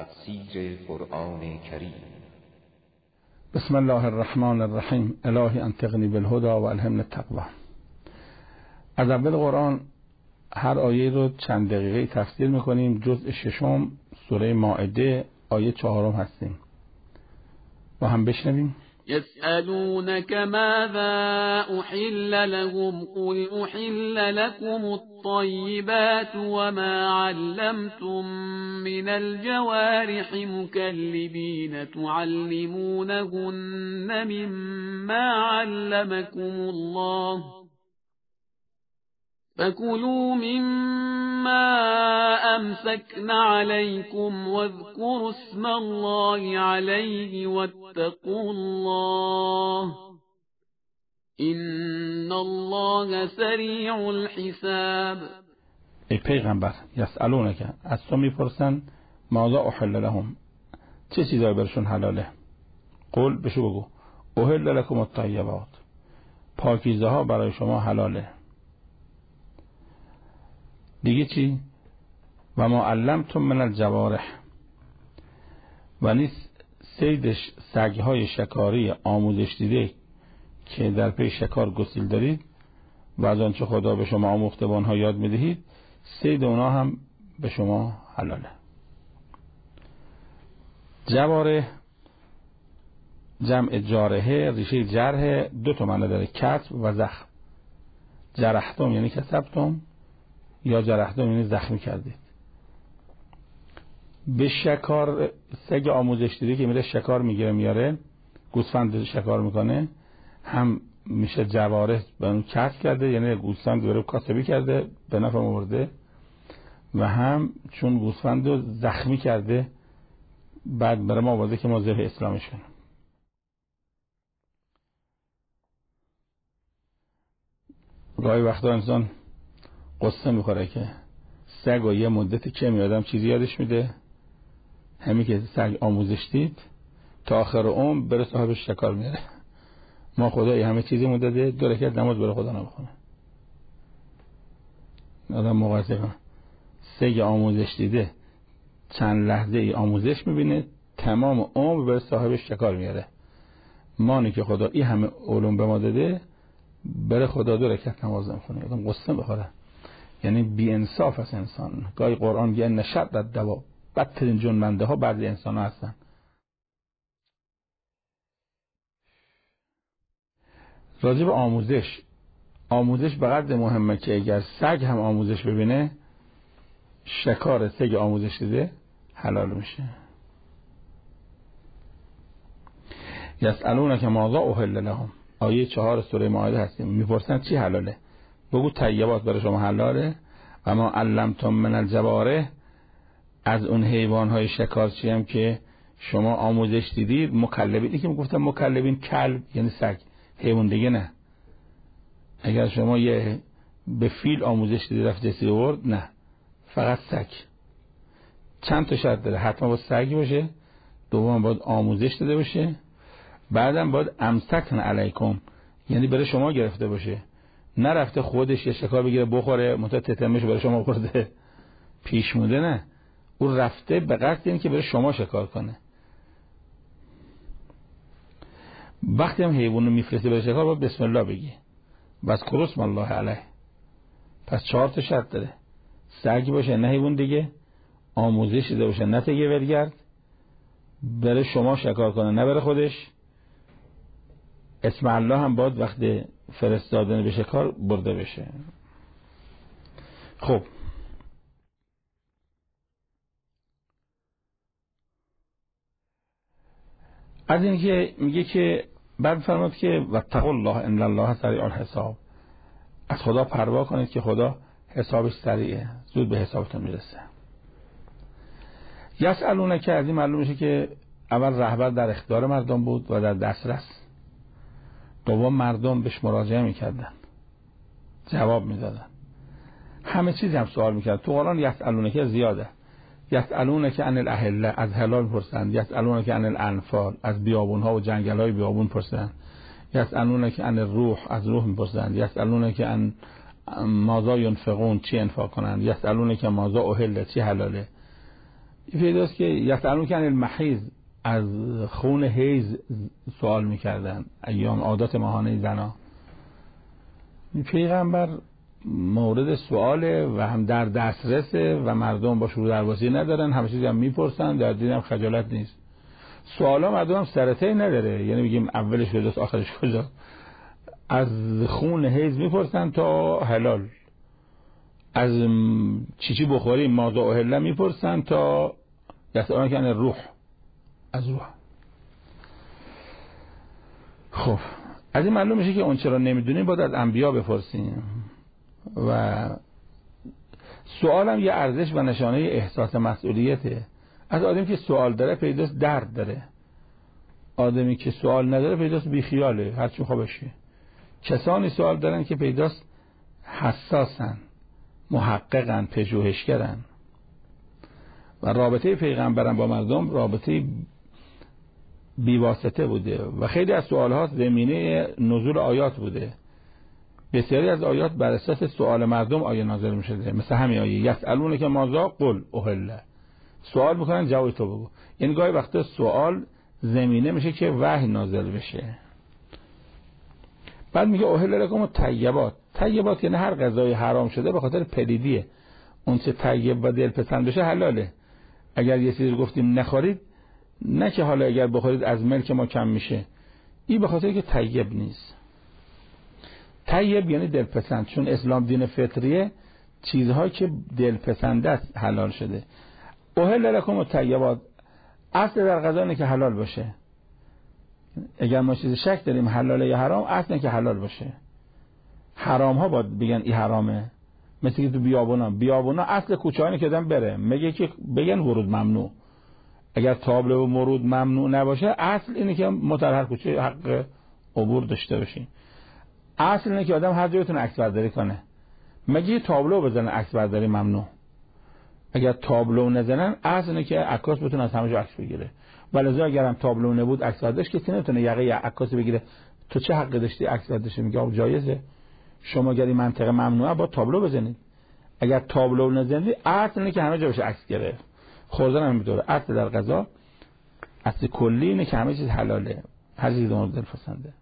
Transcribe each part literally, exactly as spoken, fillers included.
تفسیر قرآن کریم. بسم الله الرحمن الرحیم. الهی انطقنی بالهدى و الهمنی التقوی. از اول قرآن هر آیه رو چند دقیقه تفسیر میکنیم. جزء ششم سوره مائده آیه چهارم هستیم. با هم بشنویم. يسألونك ماذا أحل لهم قل أحل لكم الطيبات وما علمتم من الجوارح مكلبين تعلمونهن مما علمكم الله فكلوا مما أمسكن عليكم واذكروا اسم الله عليه واتقوا الله إن الله سریع الحساب. ای پیغمبر، یسألونک، از تو میپرسن ماذا احل لهم، چه چیزایی برشون حلاله؟ قل، بشو بگو احل لکم الطیبات، پاکیزه ها برای شما حلاله. دیگه چی؟ و ما علمتم من الجوارح، و نیست صیدش سگهای شکاری آموزش دیده که در پی شکار گسیل دارید و از آنچه خدا به شما آموخته به آنها یاد میدهید، صید اونا هم به شما حلاله. جوارح جمع جارحه، ریشه جرح دو تا معنی داره، کسب و زخم. جرحتم یعنی کسبتم، یا جرحتم یعنی زخمی کردید. به شکار، سگ آموزش دیده که میره شکار میگیره میاره، گوسفند شکار میکنه، هم میشه جوارح به اون کسب کرده، یعنی گوسفند دوره کاسبی کرده به نفع آورده، و هم چون گوسفند رو زخمی کرده بعد برای ما آورده که ما ذبح اسلامش کنیم. گاهی وقتا انسان قصه میخوره که سگ و یه مدت که میادم چیزی یادش میده، همین که سگ آموزش دید تا آخر عمر بره صاحبش شکار میاره. ما خدای همه چیزی مدده، دو رکعت نماز برای خدا نمیخونه. آدم مقایسه کنه، سگ آموزش دیده چند لحظه ای آموزش میبینه، تمام عمر بره صاحبش شکار میاره. مانی که خدا این همه علوم به ما داده بره خدا دو رکعت نماز نمیخونه. آدم قصه بخوره، یعنی بی انصاف است انسان. گاهی قرآن میگه نشد در دوا، بدترین جنبنده ها بعضی انسان ها هستن. راجب آموزش، آموزش به قدر مهمه که اگر سگ هم آموزش ببینه، شکار سگ آموزش دیده حلال میشه. یسألونک ماذا احل لهم، آیه چهار سوره مائده هستیم. میپرسن چی حلاله؟ بگو طیبات برای شما حلاله. و ما علمتم من الجوارح، از اون حیوانهای شکارچی هم که شما آموزش دیدید. مکلبین، که میگفتم مکلبین کلب یعنی سگ، حیوان دیگه نه. اگر شما یه به فیل آموزش دیدید رفت جسی آورد، نه، فقط سگ. چند تا شرط داره، حتما باید سگ باشه، دوم باید آموزش داده باشه، بعدم باید امسکن علیکم، یعنی برای شما گرفته باشه، نرفته خودش یه شکار بگیره بخوره منتها تتمش برای شما خورده پیش موده، نه، او رفته به قصد این که برای شما شکار کنه. وقتی هم حیوان رو میفرسته برای شکار باید بسم الله بگی، بس اسم الله علیه. پس چهار تا شرط داره، سگ باشه نه حیوان دیگه، آموزش دیده باشه نه تگه ورگرد، برای شما شکار کنه نه برای خودش، اسم الله هم باید وقتی فرستادن به شکار برده بشه. خب از این که میگه که بعد فرمود که واتقوا الله ان الله سریع الحساب، از خدا پروا کنید که خدا حسابش سریعه، زود به حسابتون میرسه. یسألونک، از این معلوم میشه که اول رهبر در اختیار مردم بود و در دسترس، دوم مردم بهش مراجعه میکردن، جواب میدادن، همه چیز هم سوال میکرد. تو قرآن یسألونک زیاده. یسألونک عن الاهله، از حلال پرسند. یسألونک عن الانفال، از بیابون ها و جنگل های بیابون پرسند. یسألونک عن الروح، از روح میپرسند. یسألونک عن ماذا ينفقون، چی انفاق کنند. یسألونک ماذا احل، چی حلاله. این پیداست که یسألون کن المحیض، از خون حیض سوال میکردن، ایام عادات ماهانه زنا. پیغمبر مورد سواله و هم در دسترسه و مردم با شروع درواسی ندارن، همه چیزی هم میپرسن، در دین هم خجالت نیست. سوالا مردم هم سرطهی نداره، یعنی بگیم اولش کجاست آخرش کجاست. از خون حیض میپرسن تا حلال، از چی چی بخوریم ماذا اهل میپرسن تا یسألون کن روح، از روح. خب از این معلوم میشه که اون چرا نمیدونیم باید از انبیا بپرسیم. و سوالم یه ارزش و نشانه احساس مسئولیته. از آدمی که سوال داره پیداست درد داره، آدمی که سوال نداره پیداست بیخیاله، هر چی خوابشه. کسانی سوال دارن که پیداست حساسن، محققن، پژوهشگرن. و رابطه پیغمبران با مردم رابطه بیواسطه بوده و خیلی از سوالها زمینه نزول آیات بوده. بسیاری از آیات بر اساس سوال مردم آیه نازل می شده، مثل همین آیه یسألون که ماذا قل اهل، سوال میکنن جواب تو بگو. یعنی گاهی وقتا سوال زمینه میشه که وحی نازل بشه. بعد میگه اهل لکم الطیبات. طیبات یعنی هر غذای حرام شده به خاطر پلیدیه، اون چه طیب و دلپسند بشه حلاله. اگر یه چیزی گفتیم نخورید، نه که حالا اگر بخورید از ملک ما کم میشه، این به خاطر که طیب نیست. طیب یعنی دلپسند، چون اسلام دین فطریه، چیزهایی که دلپسند است حلال شده. اهل لکم الطیبات، اصل در غذا اینه که حلال باشه. اگر ما چیز شک داریم حلاله یا حرام، اصل اینه که حلال باشه. حرام ها باید بگن این حرامه. مثل که تو بیابونا بیابونا اصل کوچه هایی که دادن بره میگه که بگن ورود ممنوع. اگر تابلو و ورود ممنوع نباشه، اصل اینه که ما در هر کوچه حق عبور داشته باشیم. اصل اینه که آدم هر جایی بتونه عکس برداری کنه. مگه تابلو بزنن عکس برداری ممنوع. اگر تابلو نزنن، اصل اینه که عکاس بتونه از همه جا عکس بگیره. ولذا اگر هم تابلو نبود عکس برداشت، کسی نمیتونه یقه عکاس بگیره تو چه حقی داشتی عکس برداشت. میگه آب جایزه، شما اگر این منطقه ممنوعه با تابلو بزنید. اگر تابلو نزنید، اصل اینه که همه جا بشه عکس گرفت. خوردن هم میداره. اصل در غذا، اصل کلی اینه که همه چیز حلاله، هر چیز مورد دلپسنده.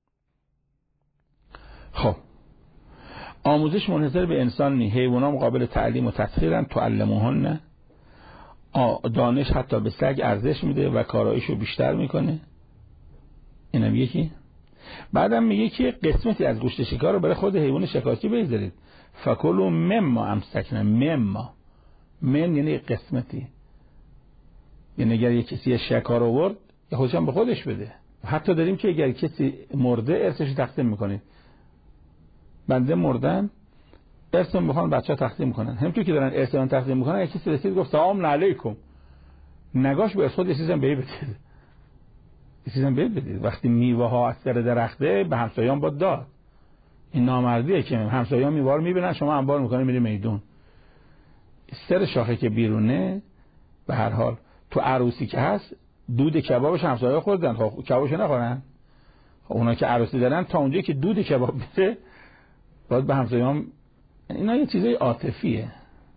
خب آموزش منحصر به انسان نی، حیوانات مقابل تعلیم و تسخیرن، تعلموهن. دانش حتی به سگ ارزش میده و کارایشو بیشتر میکنه. اینم یکی. بعدم میگه که قسمتی از گوشت شکار رو برای خود حیوان شکارچی بذارید. فکلوا مما امسکنا. مما من یعنی قسمتی، یعنی اگر یک کسی شکار آورد خودش هم به خودش بده. حتی داریم که اگر کسی مرده ارثش تقسیم میکنید. بنده مردن ارثم بخوان بچه‌ها تقسیم میکنن، همونطور که دارن ارثم تقسیم میکنن. یک کسی رسید گفت سلام علیکم، نگاش به خود چیزام به بدید، چیزام به بدید. وقتی میوه ها از سر درخته به همسایه‌ام با داد، این نامردیه که همسایه‌ها میوه رو میبینن، شما انبار میکنید میری میدون. سر شاخه که بیرونه، به هر حال تو عروسی که هست دود کبابش همسایه‌ها خوردن، خب کبابشو نخورن. خب اونا که عروسی دارن تا اونجایی که دود کباب بده باید به همسایه‌ام. اینا یه چیزای عاطفیه.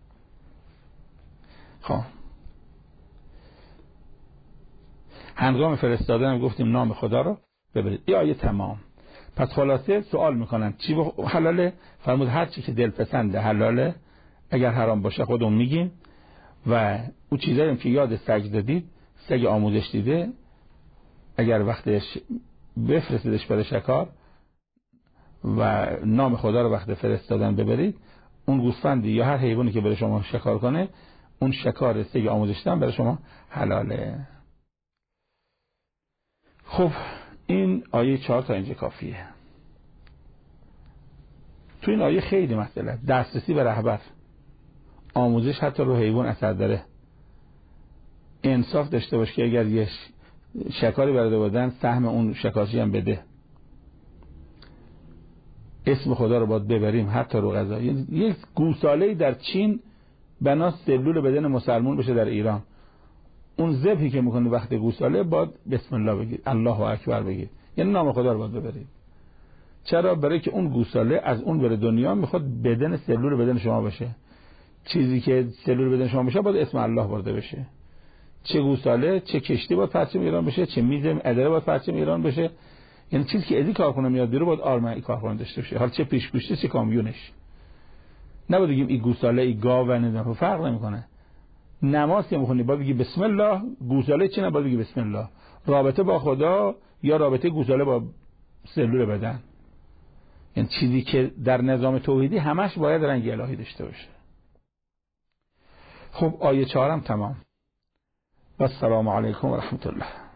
خب هنگام فرستادن هم گفتیم نام خدا رو ببرید. این آیه تمام. پس خلاصه سوال میکنن چی حلاله؟ فرمود هر چی که دلپسنده حلاله، اگر حرام باشه خودمون میگیم. و اون چیزایی که یاد سگ دادید، سگ آموزش دیده، اگر وقتش بفرستیدش برای شکار و نام خدا رو وقت فرستادن ببرید، اون گوسفندی یا هر حیوانی که برای شما شکار کنه، اون شکار سگ آموزش دادن برای شما حلاله. خب این آیه چهار تا اینجا کافیه. تو این آیه خیلی مسئله، دسترسی به رهبر، آموزش حتی رو حیوان اثر داره. انصاف داشته باش که اگر یه شکاری برده بودن، سهم اون شکارچی هم بده. اسم خدا رو باید ببریم حتی رو غذا. یک گوساله‌ای در چین بنا سلول بدن مسلمان بشه در ایران، اون ذبحی که میکنه وقت گوساله باید بسم الله بگید، الله اکبر بگید، یعنی نام خدا رو باید ببرید. چرا؟ برای که اون گوساله از اون بره دنیا میخواد بدن سلول بدن شما بشه. چیزی که سلول بدن شما بشه باید اسم الله برده بشه. چه گوساله، چه کشتی باید پرچم ایران بشه، چه میز اداره باید پرچم ایران بشه. یعنی چیزی که ازی کارخونه میاد بیرون باید آرمانی کارخونه داشته باشه. حالا چه پیش گوشتی چه کامیونش. نباید بگیم این گوساله این گاو و فرق نمیکنه. نماز که میخونی باید بگی بسم الله، گوساله چی نباید بگی بسم الله. رابطه با خدا یا رابطه گوساله با سلول بدن. یعنی چیزی که در نظام توحیدی همش باید رنگ الهی داشته باشه. خب آیه چهارم تمام. و السلام علیکم و رحمت الله.